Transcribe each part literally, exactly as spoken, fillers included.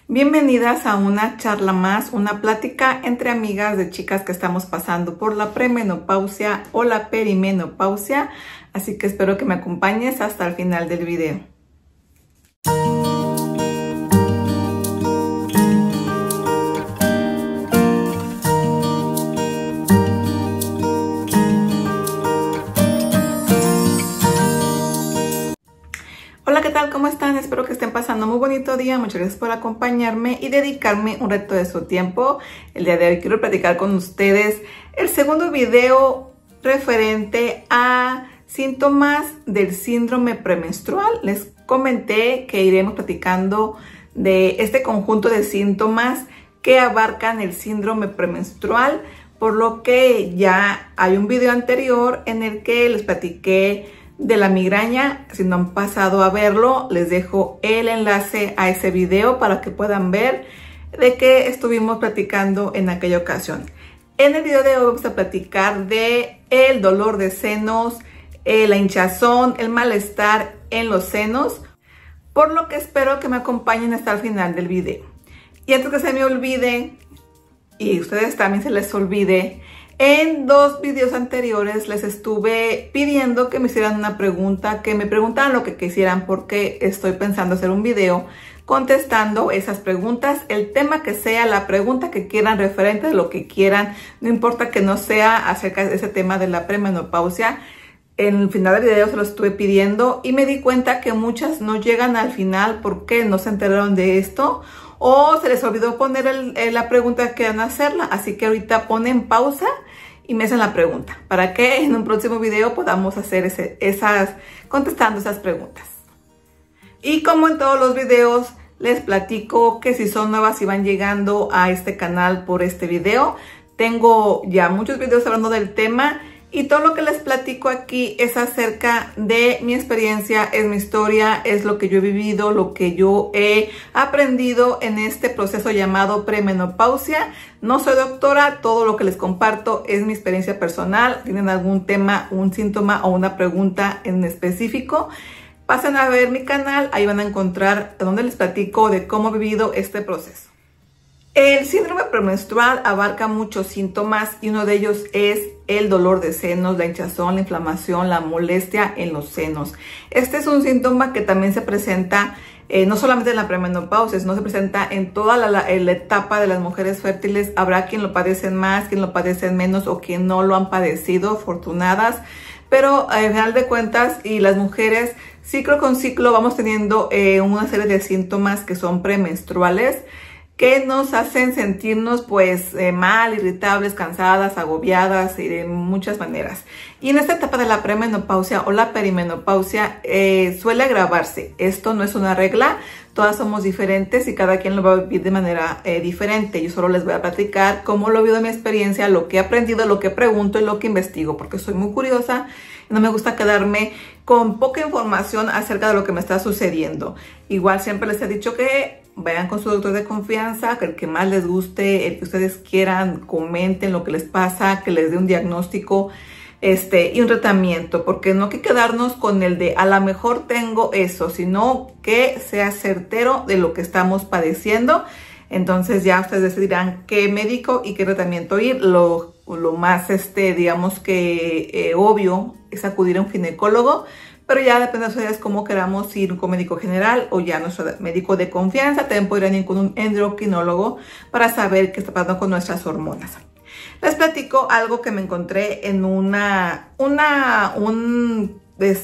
Bienvenidas a una charla más, una plática entre amigas de chicas que estamos pasando por la premenopausia o la perimenopausia, así que espero que me acompañes hasta el final del video. Hola, ¿qué tal? ¿Cómo están? Espero que estén pasando muy bonito día. Muchas gracias por acompañarme y dedicarme un reto de su tiempo. El día de hoy quiero platicar con ustedes el segundo video referente a síntomas del síndrome premenstrual. Les comenté que iremos platicando de este conjunto de síntomas que abarcan el síndrome premenstrual, por lo que ya hay un video anterior en el que les platiqué de la migraña. Si no han pasado a verlo, les dejo el enlace a ese video para que puedan ver de qué estuvimos platicando en aquella ocasión. En el video de hoy vamos a platicar de el dolor de senos, eh, la hinchazón, el malestar en los senos, por lo que espero que me acompañen hasta el final del video. Y antes que se me olvide, y a ustedes también se les olvide, en dos videos anteriores les estuve pidiendo que me hicieran una pregunta, que me preguntaran lo que quisieran, porque estoy pensando hacer un video contestando esas preguntas, el tema que sea, la pregunta que quieran, referente a lo que quieran, no importa que no sea acerca de ese tema de la premenopausia. En el final del video se lo estuve pidiendo y me di cuenta que muchas no llegan al final porque no se enteraron de esto o se les olvidó poner el, el, la pregunta que van a hacerla. Así que ahorita ponen pausa y me hacen la pregunta para que en un próximo video podamos hacer ese, esas, contestando esas preguntas. Y como en todos los videos, les platico que si son nuevas y van llegando a este canal por este video, tengo ya muchos videos hablando del tema. Y todo lo que les platico aquí es acerca de mi experiencia, es mi historia, es lo que yo he vivido, lo que yo he aprendido en este proceso llamado premenopausia. No soy doctora, todo lo que les comparto es mi experiencia personal. ¿Tienen algún tema, un síntoma o una pregunta en específico? Pasen a ver mi canal, ahí van a encontrar donde les platico de cómo he vivido este proceso. El síndrome premenstrual abarca muchos síntomas y uno de ellos es el dolor de senos, la hinchazón, la inflamación, la molestia en los senos. Este es un síntoma que también se presenta eh, no solamente en la premenopausia, sino se presenta en toda la, la, la etapa de las mujeres fértiles. Habrá quien lo padecen más, quien lo padecen menos o quien no lo han padecido, afortunadas. Pero al final de cuentas, y las mujeres ciclo con ciclo vamos teniendo eh, una serie de síntomas que son premenstruales, que nos hacen sentirnos pues eh, mal, irritables, cansadas, agobiadas y de muchas maneras. Y en esta etapa de la premenopausia o la perimenopausia eh, suele agravarse. Esto no es una regla, todas somos diferentes y cada quien lo va a vivir de manera eh, diferente. Yo solo les voy a platicar cómo lo he vivido en mi experiencia, lo que he aprendido, lo que pregunto y lo que investigo, porque soy muy curiosa. No me gusta quedarme con poca información acerca de lo que me está sucediendo. Igual siempre les he dicho que vayan con su doctor de confianza, que el que más les guste, el que ustedes quieran, comenten lo que les pasa, que les dé un diagnóstico este, y un tratamiento, porque no hay que quedarnos con el de a lo mejor tengo eso, sino que sea certero de lo que estamos padeciendo. Entonces ya ustedes decidirán qué médico y qué tratamiento ir. Lo, lo más, este, digamos que eh, obvio es acudir a un ginecólogo, pero ya depende de ustedes cómo queramos ir con médico general o ya nuestro médico de confianza. También podrían ir con un endocrinólogo para saber qué está pasando con nuestras hormonas. Les platico algo que me encontré en una, una, un,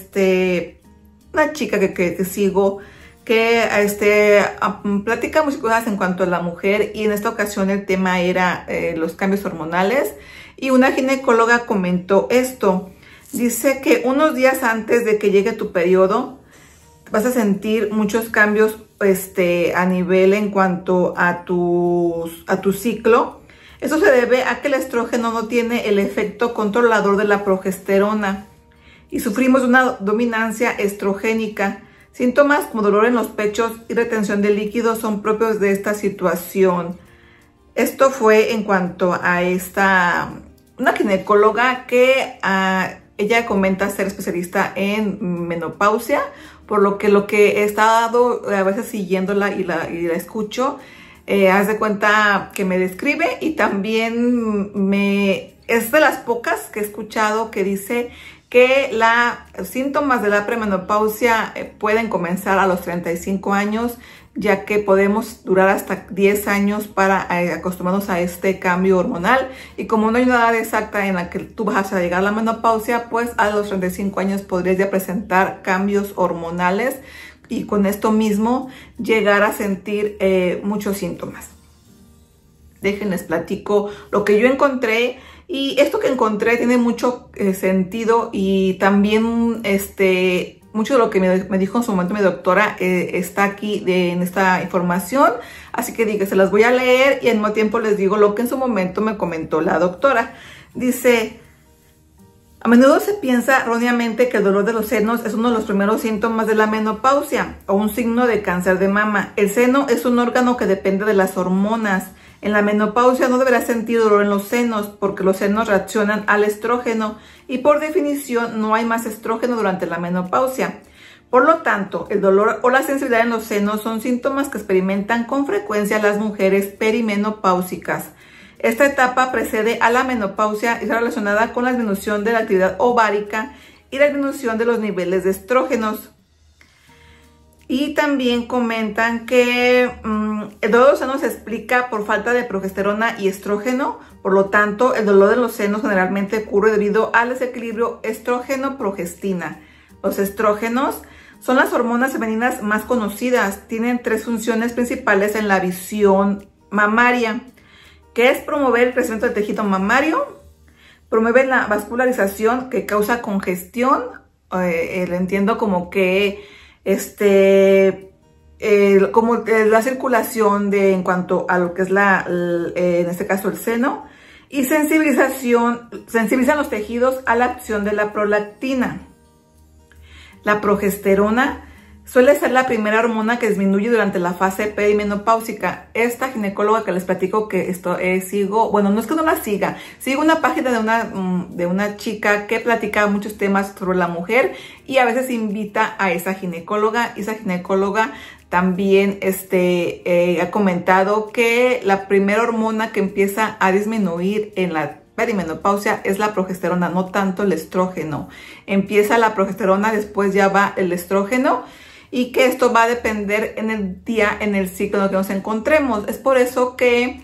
este, una chica que, que, que sigo, que este, platica muchas cosas en cuanto a la mujer, y en esta ocasión el tema era eh, los cambios hormonales, y una ginecóloga comentó esto. Dice que unos días antes de que llegue tu periodo vas a sentir muchos cambios este, a nivel en cuanto a, tus, a tu ciclo. Eso se debe a que el estrógeno no tiene el efecto controlador de la progesterona y sufrimos una dominancia estrogénica. Síntomas como dolor en los pechos y retención de líquidos son propios de esta situación. Esto fue en cuanto a esta, una ginecóloga que uh, ella comenta ser especialista en menopausia por lo que lo que he estado a veces siguiéndola y la, y la escucho, eh, haz de cuenta que me describe, y también me es de las pocas que he escuchado que dice que los síntomas de la premenopausia eh, pueden comenzar a los treinta y cinco años, ya que podemos durar hasta diez años para eh, acostumbrarnos a este cambio hormonal. Y como no hay una edad exacta en la que tú vas a llegar a la menopausia, pues a los treinta y cinco años podrías ya presentar cambios hormonales y con esto mismo llegar a sentir eh, muchos síntomas. Déjenles platico lo que yo encontré. Y esto que encontré tiene mucho eh, sentido, y también este, mucho de lo que me, me dijo en su momento mi doctora eh, está aquí de, en esta información. Así que digo, se las voy a leer y al mismo tiempo les digo lo que en su momento me comentó la doctora. Dice: a menudo se piensa erróneamente que el dolor de los senos es uno de los primeros síntomas de la menopausia o un signo de cáncer de mama. El seno es un órgano que depende de las hormonas. En la menopausia no deberás sentir dolor en los senos porque los senos reaccionan al estrógeno y por definición no hay más estrógeno durante la menopausia. Por lo tanto, el dolor o la sensibilidad en los senos son síntomas que experimentan con frecuencia las mujeres perimenopáusicas. Esta etapa precede a la menopausia y está relacionada con la disminución de la actividad ovárica y la disminución de los niveles de estrógenos. Y también comentan que mmm, el dolor de los senos se explica por falta de progesterona y estrógeno. Por lo tanto, el dolor de los senos generalmente ocurre debido al desequilibrio estrógeno-progestina. Los estrógenos son las hormonas femeninas más conocidas. Tienen tres funciones principales en la visión mamaria, que es promover el crecimiento del tejido mamario, promueven la vascularización que causa congestión, eh, eh, lo entiendo como que este, eh, como eh, la circulación de, en cuanto a lo que es la, el, eh, en este caso el seno, y sensibilización, sensibilizan los tejidos a la acción de la prolactina. La progesterona suele ser la primera hormona que disminuye durante la fase perimenopáusica. Esta ginecóloga que les platico que esto eh, sigo, bueno, no es que no la siga, sigo una página de una, de una chica que platica muchos temas sobre la mujer y a veces invita a esa ginecóloga. Y esa ginecóloga también este, eh, ha comentado que la primera hormona que empieza a disminuir en la perimenopausia es la progesterona, no tanto el estrógeno. Empieza la progesterona, después ya va el estrógeno, y que esto va a depender en el día, en el ciclo en el que nos encontremos. Es por eso que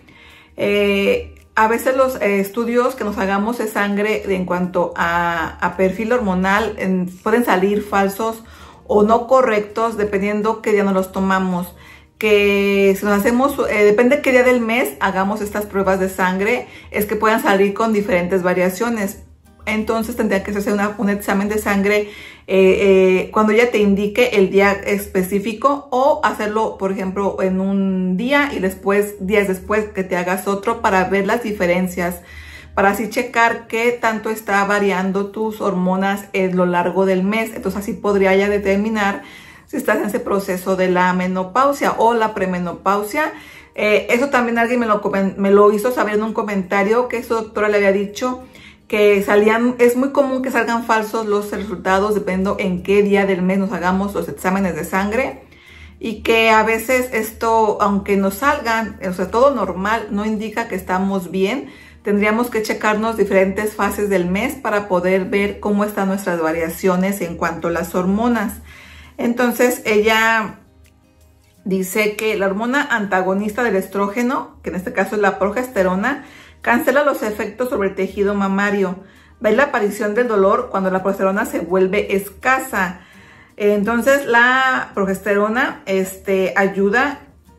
eh, a veces los eh, estudios que nos hagamos de sangre en cuanto a, a perfil hormonal en, pueden salir falsos o no correctos dependiendo qué día nos los tomamos. Que si nos hacemos, eh, depende qué día del mes hagamos estas pruebas de sangre, es que puedan salir con diferentes variaciones. Entonces tendría que hacerse una, un examen de sangre eh, eh, cuando ya te indique el día específico, o hacerlo, por ejemplo, en un día y después, días después, que te hagas otro para ver las diferencias, para así checar qué tanto está variando tus hormonas en lo largo del mes. Entonces así podría ya determinar si estás en ese proceso de la menopausia o la premenopausia. Eh, eso también alguien me lo, me lo hizo saber en un comentario, que su doctora le había dicho que salían, es muy común que salgan falsos los resultados dependiendo en qué día del mes nos hagamos los exámenes de sangre, y que a veces esto, aunque nos salgan, o sea, todo normal, no indica que estamos bien. Tendríamos que checarnos diferentes fases del mes para poder ver cómo están nuestras variaciones en cuanto a las hormonas. Entonces ella dice que la hormona antagonista del estrógeno, que en este caso es la progesterona, cancela los efectos sobre el tejido mamario. Ve la aparición del dolor cuando la progesterona se vuelve escasa. Entonces la progesterona este, ayuda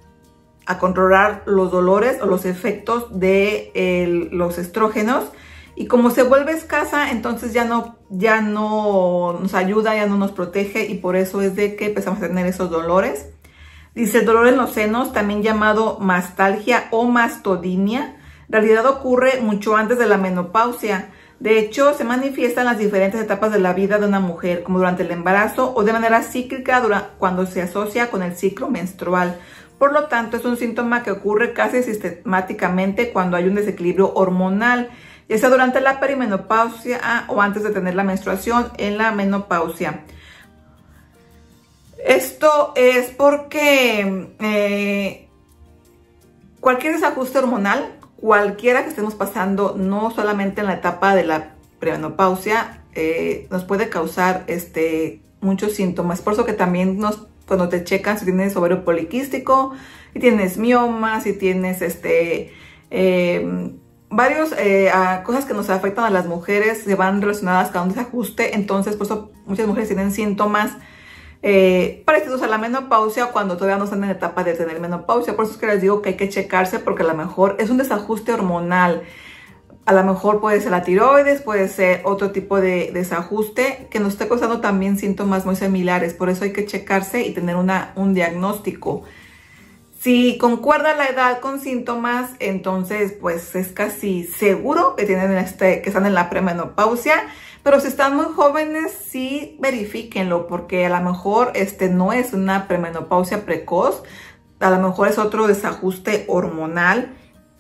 a controlar los dolores o los efectos de el, los estrógenos. Y como se vuelve escasa, entonces ya no, ya no nos ayuda, ya no nos protege, y por eso es de que empezamos a tener esos dolores. Dice: el dolor en los senos, también llamado mastalgia o mastodinia, en realidad ocurre mucho antes de la menopausia. De hecho, se manifiesta en las diferentes etapas de la vida de una mujer, como durante el embarazo o de manera cíclica durante, cuando se asocia con el ciclo menstrual. Por lo tanto, es un síntoma que ocurre casi sistemáticamente cuando hay un desequilibrio hormonal, ya sea durante la perimenopausia o antes de tener la menstruación en la menopausia. Esto es porque eh, cualquier desajuste hormonal, cualquiera que estemos pasando, no solamente en la etapa de la premenopausia, eh, nos puede causar este, muchos síntomas. Por eso que también nos, cuando te checan si tienes ovario poliquístico, si tienes miomas, si tienes este, eh, varios eh, cosas que nos afectan a las mujeres, se van relacionadas con un desajuste. Entonces, por eso muchas mujeres tienen síntomas Eh, parecidos a la menopausia cuando todavía no están en la etapa de tener menopausia. Por eso es que les digo que hay que checarse, porque a lo mejor es un desajuste hormonal. A lo mejor puede ser la tiroides, puede ser otro tipo de desajuste que nos esté causando también síntomas muy similares. Por eso hay que checarse y tener una, un diagnóstico. Si concuerda la edad con síntomas, entonces pues es casi seguro que, tienen este, que están en la premenopausia. Pero si están muy jóvenes, sí verifíquenlo, porque a lo mejor este no es una premenopausia precoz, a lo mejor es otro desajuste hormonal.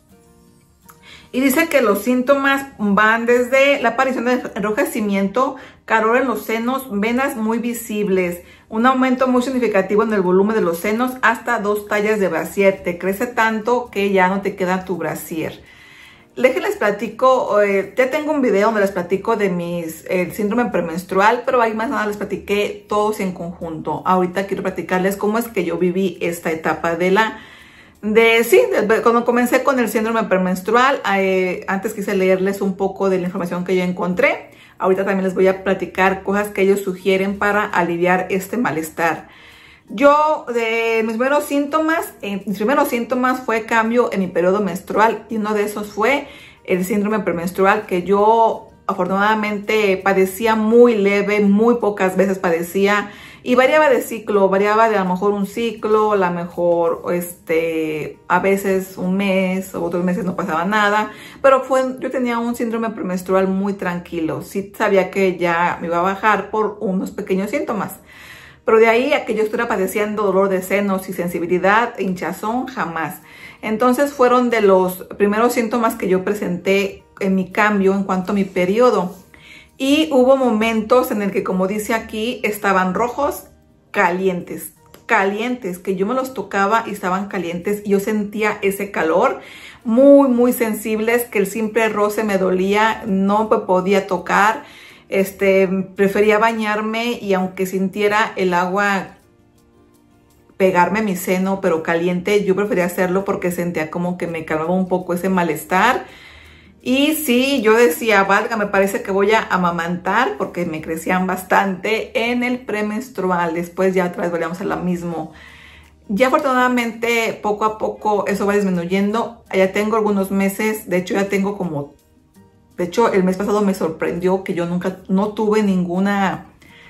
Y dice que los síntomas van desde la aparición de enrojecimiento, calor en los senos, venas muy visibles, un aumento muy significativo en el volumen de los senos, hasta dos tallas de brasier. Te crece tanto que ya no te queda tu brasier. Les platico, eh, ya tengo un video donde les platico de mis el síndrome premenstrual, pero ahí más nada les platiqué todos en conjunto. Ahorita quiero platicarles cómo es que yo viví esta etapa de la, de sí, de, cuando comencé con el síndrome premenstrual. Eh, antes quise leerles un poco de la información que yo encontré. Ahorita también les voy a platicar cosas que ellos sugieren para aliviar este malestar. Yo, de mis primeros síntomas, eh, mis primeros síntomas fue cambio en mi periodo menstrual, y uno de esos fue el síndrome premenstrual, que yo afortunadamente padecía muy leve, muy pocas veces padecía, y variaba de ciclo, variaba de a lo mejor un ciclo, a lo mejor este, a veces un mes, otros meses no pasaba nada, pero fue, yo tenía un síndrome premenstrual muy tranquilo. Sí sabía que ya me iba a bajar por unos pequeños síntomas. Pero de ahí a que yo estuviera padeciendo dolor de senos y sensibilidad, hinchazón, jamás. Entonces fueron de los primeros síntomas que yo presenté en mi cambio en cuanto a mi periodo. Y hubo momentos en el que, como dice aquí, estaban rojos, calientes, calientes, que yo me los tocaba y estaban calientes. Y yo sentía ese calor, muy, muy sensibles, que el simple roce me dolía, no me podía tocar. Este, prefería bañarme y aunque sintiera el agua pegarme a mi seno, pero caliente, yo prefería hacerlo porque sentía como que me calmaba un poco ese malestar. Y sí, yo decía, valga, me parece que voy a amamantar, porque me crecían bastante en el premenstrual. Después ya otra vez volvíamos a lo mismo. Ya afortunadamente poco a poco eso va disminuyendo. Ya tengo algunos meses, de hecho ya tengo como... De hecho, el mes pasado me sorprendió que yo nunca, no tuve ninguna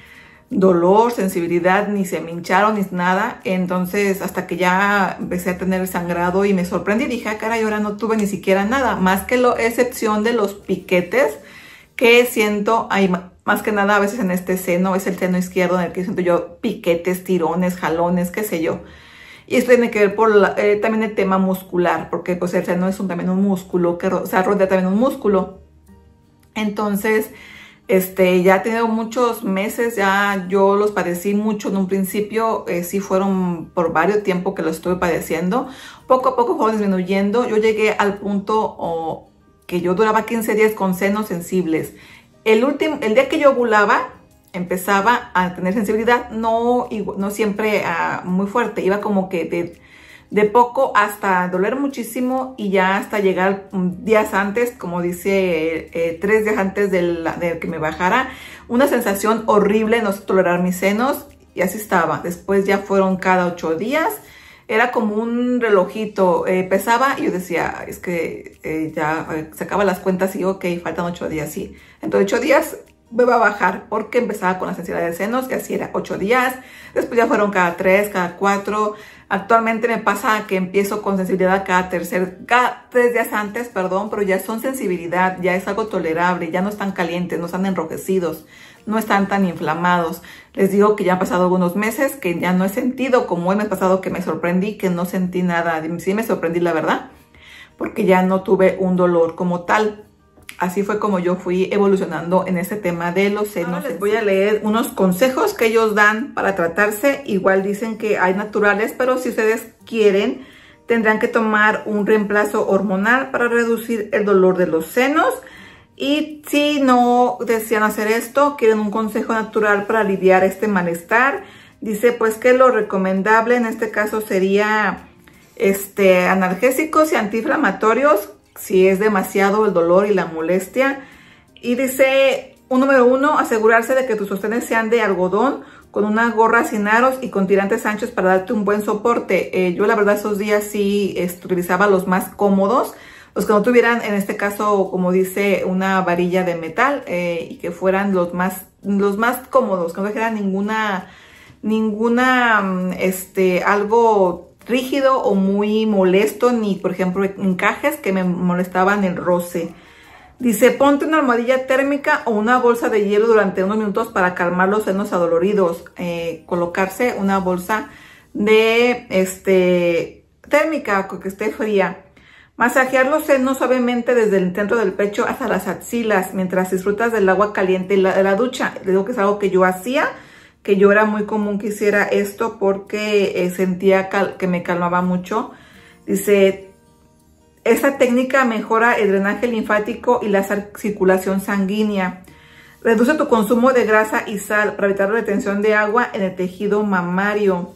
dolor, sensibilidad, ni se me hincharon, ni nada. Entonces, hasta que ya empecé a tener el sangrado y me sorprendí, dije, ah, caray, ahora no tuve ni siquiera nada. Más que la excepción de los piquetes que siento, hay más que nada a veces en este seno, es el seno izquierdo en el que siento yo piquetes, tirones, jalones, qué sé yo. Y esto tiene que ver por la, eh, también el tema muscular, porque pues el seno es un, también un músculo, que o sea, rodea también un músculo. Entonces, este, ya he tenido muchos meses, ya yo los padecí mucho en un principio, eh, sí fueron por varios tiempos que los estuve padeciendo. Poco a poco fueron disminuyendo. Yo llegué al punto oh, que yo duraba quince días con senos sensibles. El, último, el día que yo ovulaba, empezaba a tener sensibilidad, no, no siempre uh, muy fuerte, iba como que de... de poco hasta doler muchísimo y ya hasta llegar días antes, como dice, eh, tres días antes de, la, de que me bajara, una sensación horrible, no sé tolerar mis senos, y así estaba. Después ya fueron cada ocho días, era como un relojito, eh, pesaba y yo decía, es que eh, ya eh, sacaba las cuentas y ok, faltan ocho días, sí. Entonces ocho días me va a bajar, porque empezaba con la sensibilidad de senos, que así era ocho días, después ya fueron cada tres, cada cuatro. Actualmente me pasa que empiezo con sensibilidad cada tercer, cada tres días antes, perdón, pero ya son sensibilidad, ya es algo tolerable, ya no están calientes, no están enrojecidos, no están tan inflamados. Les digo que ya han pasado algunos meses que ya no he sentido, como el mes pasado que me sorprendí, que no sentí nada. Sí me sorprendí, la verdad, porque ya no tuve un dolor como tal. así fue como yo fui evolucionando en ese tema de los senos. Ahora les voy a leer unos consejos que ellos dan para tratarse. Igual dicen que hay naturales, pero si ustedes quieren, tendrán que tomar un reemplazo hormonal para reducir el dolor de los senos. Y si no desean hacer esto, quieren un consejo natural para aliviar este malestar, dice pues que lo recomendable en este caso sería este, analgésicos y antiinflamatorios si es demasiado el dolor y la molestia. Y dice, un número uno, asegurarse de que tus sostenes sean de algodón con una gorra sin aros y con tirantes anchos para darte un buen soporte. Eh, yo la verdad esos días sí este, utilizaba los más cómodos, los que no tuvieran en este caso, como dice, una varilla de metal eh, y que fueran los más, los más cómodos, que no dejaran ninguna, ninguna, este, algo rígido o muy molesto, ni por ejemplo encajes que me molestaban el roce. Dice, ponte una almohadilla térmica o una bolsa de hielo durante unos minutos para calmar los senos adoloridos. Eh, colocarse una bolsa de este, térmica que esté fría. Masajear los senos suavemente desde el centro del pecho hasta las axilas mientras disfrutas del agua caliente y la, de la ducha. Digo que es algo que yo hacía, que yo era muy común que hiciera esto porque eh, sentía que me calmaba mucho. Dice, esta técnica mejora el drenaje linfático y la circulación sanguínea. Reduce tu consumo de grasa y sal para evitar la retención de agua en el tejido mamario.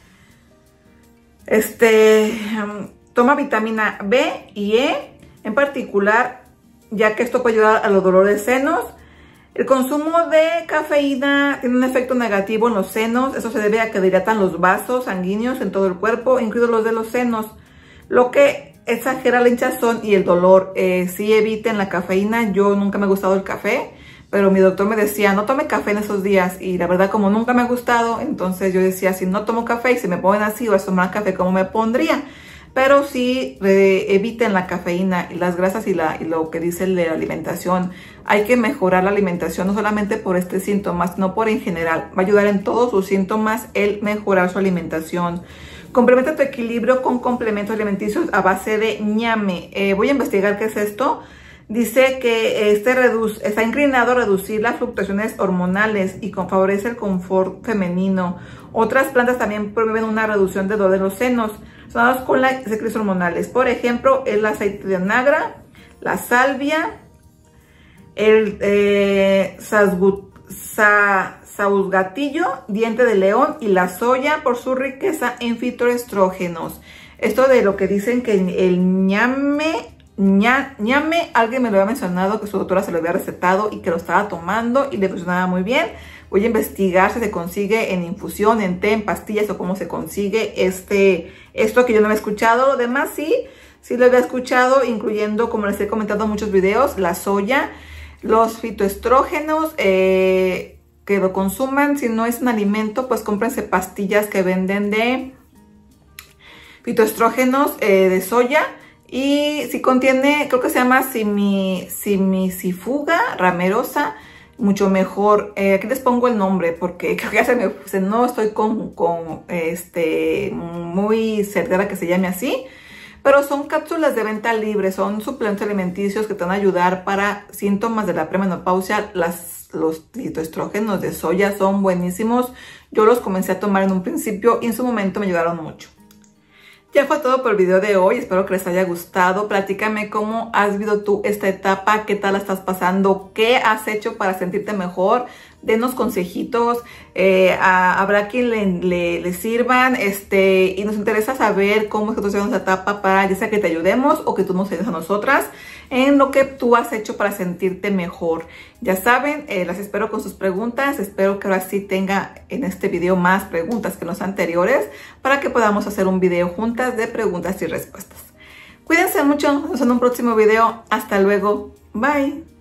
Este... Um, Toma vitamina B y E en particular, ya que esto puede ayudar a los dolores de senos. El consumo de cafeína tiene un efecto negativo en los senos. Eso se debe a que dilatan los vasos sanguíneos en todo el cuerpo, incluidos los de los senos, lo que exagera la hinchazón y el dolor. Eh, sí eviten la cafeína. Yo nunca me ha gustado el café, pero mi doctor me decía, no tome café en esos días. Y la verdad, como nunca me ha gustado, entonces yo decía, si no tomo café y se me ponen así, voy a tomar café, ¿cómo me pondría? Pero sí eh, eviten la cafeína y las grasas y, la, y lo que dice de la alimentación. Hay que mejorar la alimentación no solamente por este síntoma, sino por en general. Va a ayudar en todos sus síntomas el mejorar su alimentación. Complementa tu equilibrio con complementos alimenticios a base de ñame. Eh, voy a investigar qué es esto. Dice que este reduce, está inclinado a reducir las fluctuaciones hormonales y favorece el confort femenino. Otras plantas también promueven una reducción de dolor de los senos relacionados con las secreciones hormonales. Por ejemplo, el aceite de onagra, la salvia, el eh, sa, sausgatillo, diente de león y la soya por su riqueza en fitoestrógenos. Esto de lo que dicen que el ñame, ña, ñame, alguien me lo había mencionado, que su doctora se lo había recetado y que lo estaba tomando y le funcionaba muy bien. Voy a investigar si se consigue en infusión, en té, en pastillas o cómo se consigue este, esto que yo no había escuchado. Lo demás sí, sí lo había escuchado, incluyendo, como les he comentado en muchos videos, la soya, los fitoestrógenos, eh, que lo consuman. Si no es un alimento, pues cómprense pastillas que venden de fitoestrógenos eh, de soya. Y si contiene, creo que se llama simi, simicifuga ramerosa, mucho mejor. Eh, aquí les pongo el nombre porque creo que ya se me, se, no estoy con, con este, muy certera que se llame así. Pero son cápsulas de venta libre, son suplementos alimenticios que te van a ayudar para síntomas de la premenopausia. Las, los fitoestrógenos de soya son buenísimos. Yo los comencé a tomar en un principio y en su momento me ayudaron mucho. Ya fue todo por el video de hoy, espero que les haya gustado. Platícame cómo has vivido tú esta etapa, qué tal la estás pasando, qué has hecho para sentirte mejor. Denos consejitos, eh, a, habrá quien le, le, le sirvan, este, y nos interesa saber cómo es que tú estás en esta etapa para ya sea que te ayudemos o que tú nos ayudes a nosotras en lo que tú has hecho para sentirte mejor. Ya saben, eh, las espero con sus preguntas. Espero que ahora sí tenga en este video más preguntas que los anteriores para que podamos hacer un video juntas de preguntas y respuestas. Cuídense mucho, nos vemos en un próximo video. Hasta luego. Bye.